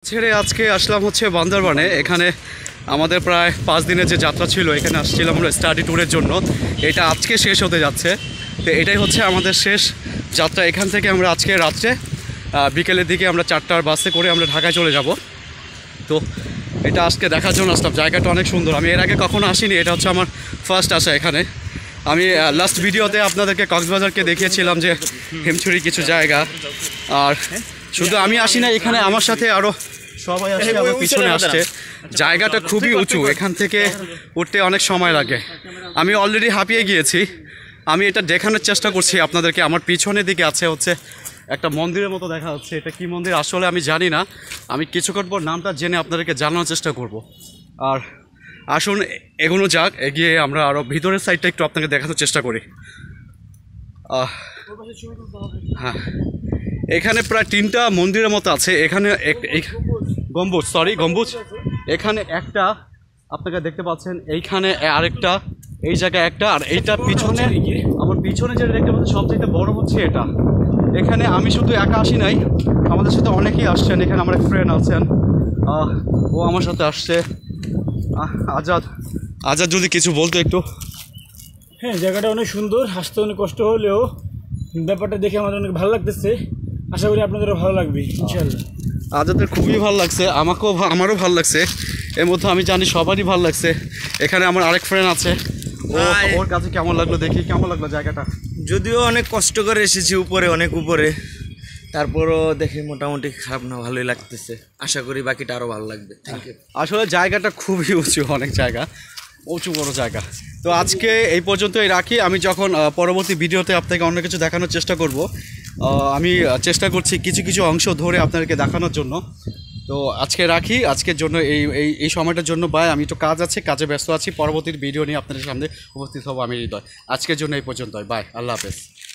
ছেড়ে আজকে আসলাম হচ্ছে বান্দরবানে। এখানে আমাদের প্রায় 5 দিনের যে যাত্রা ছিল, এখানে আসছিলাম আমরা স্টাডি ট্যুরের জন্য। এটা আজকে শেষ হতে যাচ্ছে, তো এটাই হচ্ছে আমাদের শেষ যাত্রা। এখান থেকে আমরা আজকে রাত্রে বিকেলের দিকে আমরা 4টার বাসে করে আমরা ঢাকায় চলে যাব। তো এটা আজকে দেখার জন্য আসলাম। জায়গাটা অনেক সুন্দর, আমি এর আগে কখনো আসিনি, এটা হচ্ছে আমার ফার্স্ট আসা এখানে। আমি লাস্ট ভিডিওতে আপনাদেরকে কক্সবাজারকে দেখিয়েছিলাম যে হিমছড়ি কিছু জায়গা। আর শুধু আমি আসি না, এখানে আমার সাথে আরও সবাই আসছে, আমার পিছনে আসছে। জায়গাটা খুবই উঁচু, এখান থেকে উঠতে অনেক সময় লাগে। আমি অলরেডি হাঁপিয়ে গিয়েছি। আমি এটা দেখানোর চেষ্টা করছি আপনাদেরকে। আমার পিছনের দিকে আছে হচ্ছে একটা মন্দিরের মতো দেখা যাচ্ছে। এটা কি মন্দির আসলে আমি জানি না, আমি কিছুক্ষণ পর নামটা জেনে আপনাদেরকে জানানোর চেষ্টা করব। আর আসুন এগোনো যাক, এগিয়ে আমরা আরও ভিতরের সাইডটা একটু আপনাকে দেখানোর চেষ্টা করি। হ্যাঁ, এখানে প্রায় 3টা মন্দিরের মতো আছে। এখানে গম্বুজ এখানে একটা আপনাকে দেখতে পাচ্ছেন, এইখানে আরেকটা, এই জায়গায় একটা, আর এইটা পিছনে, আমার পিছনে যেটা দেখতে পাচ্ছেন সবচেয়ে বড় হচ্ছে এটা। এখানে আমি শুধু একা আসি নাই, আমাদের সাথে অনেকেই আসছেন। এখানে আমার এক ফ্রেন্ড আছেন, ও আমার সাথে আসছে। আজাদ যদি কিছু বলতো একটু। হ্যাঁ, জায়গাটা অনেক সুন্দর, আসতে অনেক কষ্ট হলেও ব্যাপারটা দেখে আমার অনেক ভালো লাগতেছে। আশা করি আপনাদেরও ভালো লাগবে ইনশাআল্লাহ। আজাদের খুবই ভালো লাগছে, আমারও ভালো লাগছে। এর মধ্যে আমি জানি সবারই ভালো লাগছে। এখানে আমার আরেক ফ্রেন্ড আছে, ওর কাছে কেমন লাগলো দেখি। কেমন লাগলো জায়গাটা? যদিও অনেক কষ্ট করে এসেছি, অনেক উপরে, তারপরও দেখে মোটামুটি খারাপ না, ভালোই লাগতেছে। আশা করি বাকিটা আরও ভালো লাগবে। Thank you. আসলে জায়গাটা খুবই উঁচু, অনেক জায়গা, উঁচু বড় জায়গা। তো আজকে এই পর্যন্তই রাখি। আমি যখন পরবর্তী ভিডিওতে আপনাকে অন্য কিছু দেখানোর চেষ্টা করব, আমি চেষ্টা করছি কিছু কিছু অংশ ধরে আপনাদেরকে দেখানোর জন্য। তো আজকে রাখি, আজকের জন্য এই সময়টার জন্য বাই। আমি একটু কাজ আছে, কাজে ব্যস্ত আছি। পরবর্তী ভিডিও নিয়ে আপনাদের সামনে উপস্থিত হবো আমি হৃদয়। আজকের জন্য এই পর্যন্তই, বাই, আল্লাহ হাফেজ।